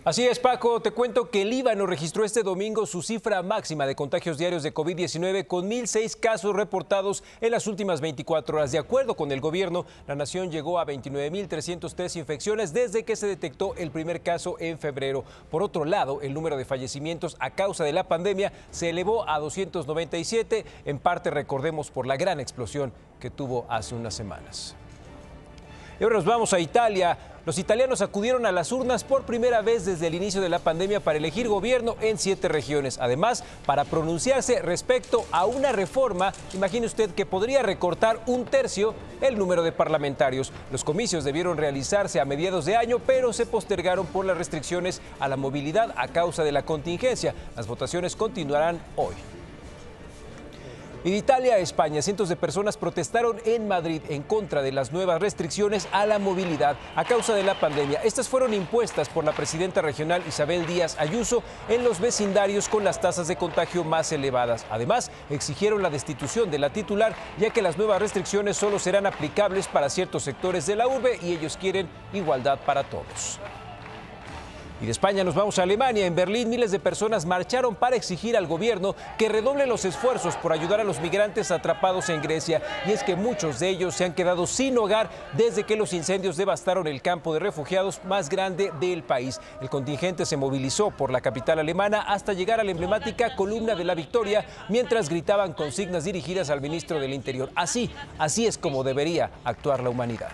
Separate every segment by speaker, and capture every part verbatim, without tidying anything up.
Speaker 1: Así es, Paco, te cuento que el Líbano registró este domingo su cifra máxima de contagios diarios de COVID diecinueve con mil seis casos reportados en las últimas veinticuatro horas. De acuerdo con el gobierno, la nación llegó a veintinueve mil trescientas tres infecciones desde que se detectó el primer caso en febrero. Por otro lado, el número de fallecimientos a causa de la pandemia se elevó a doscientos noventa y siete, en parte, recordemos, por la gran explosión que tuvo hace unas semanas. Y ahora nos vamos a Italia. Los italianos acudieron a las urnas por primera vez desde el inicio de la pandemia para elegir gobierno en siete regiones. Además, para pronunciarse respecto a una reforma, imagine usted, que podría recortar un tercio el número de parlamentarios. Los comicios debieron realizarse a mediados de año, pero se postergaron por las restricciones a la movilidad a causa de la contingencia. Las votaciones continuarán hoy. Y de Italia a España, cientos de personas protestaron en Madrid en contra de las nuevas restricciones a la movilidad a causa de la pandemia. Estas fueron impuestas por la presidenta regional Isabel Díaz Ayuso en los vecindarios con las tasas de contagio más elevadas. Además, exigieron la destitución de la titular, ya que las nuevas restricciones solo serán aplicables para ciertos sectores de la urbe y ellos quieren igualdad para todos. Y de España nos vamos a Alemania. En Berlín, miles de personas marcharon para exigir al gobierno que redoble los esfuerzos por ayudar a los migrantes atrapados en Grecia. Y es que muchos de ellos se han quedado sin hogar desde que los incendios devastaron el campo de refugiados más grande del país. El contingente se movilizó por la capital alemana hasta llegar a la emblemática Columna de la Victoria, mientras gritaban consignas dirigidas al ministro del Interior. Así, así es como debería actuar la humanidad.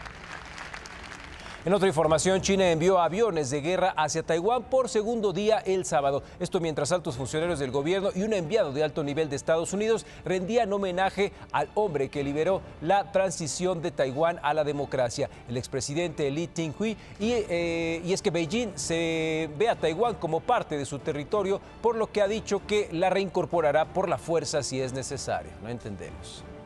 Speaker 1: En otra información, China envió aviones de guerra hacia Taiwán por segundo día el sábado. Esto mientras altos funcionarios del gobierno y un enviado de alto nivel de Estados Unidos rendían homenaje al hombre que liberó la transición de Taiwán a la democracia, el expresidente Lee Teng-hui. Y, eh, y es que Beijing se ve a Taiwán como parte de su territorio, por lo que ha dicho que la reincorporará por la fuerza si es necesario. No entendemos.